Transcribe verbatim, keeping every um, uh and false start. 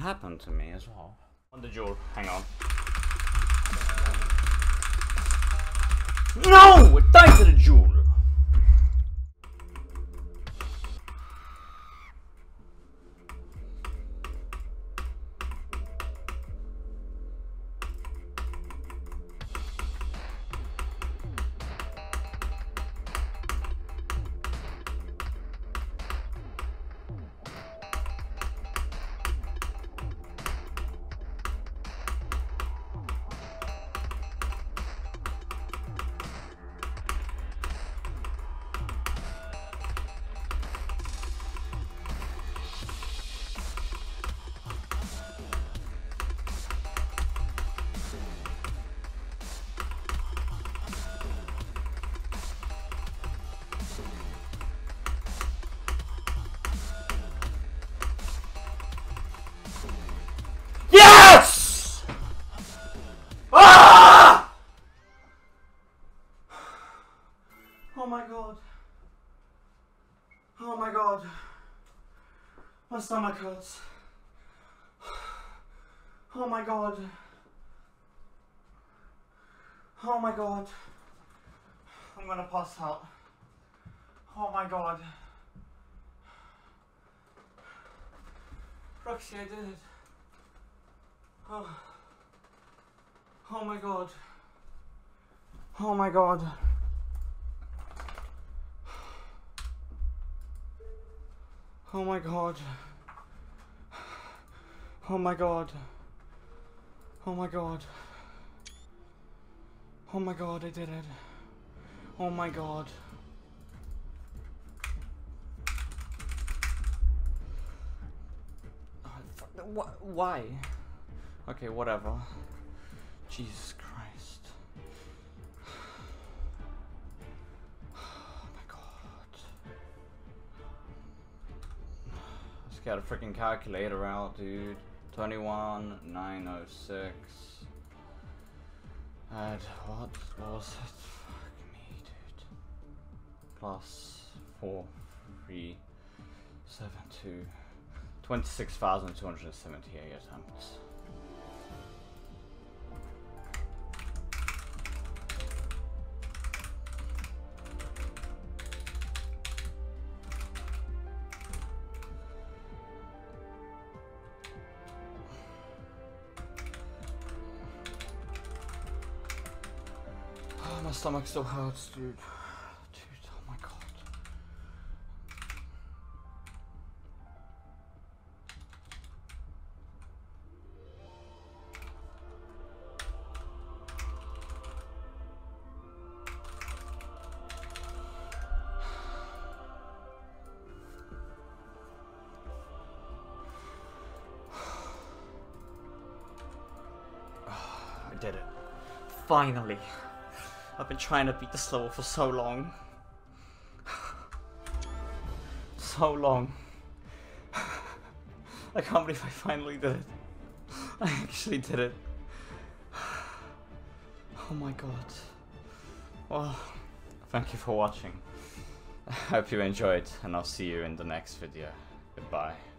happened to me as well. On the jewel, hang on. No! It died to the jewel! Yes! Ah! Oh my god. Oh my god. My stomach hurts. Oh my god. Oh my god. I'm gonna pass out. Oh my god. Roxy, I did it. Oh. Oh my god. Oh my god. Oh my god. Oh my god. Oh my god. Oh my god, I did it. Oh my god. What? Why? Okay, whatever. Jesus Christ. Oh my god. Let's get a freaking calculator out, dude. twenty-one, nine oh six. Add, what was it? Fuck me, dude. Plus four, three, seven, two. twenty-six thousand two hundred seventy-eight attempts. Oh, my stomach still hurts, dude. Dude, oh my god. I did it. Finally. I've been trying to beat this level for so long. So long. I can't believe I finally did it. I actually did it. Oh my god. Well, thank you for watching. I hope you enjoyed, and I'll see you in the next video. Goodbye.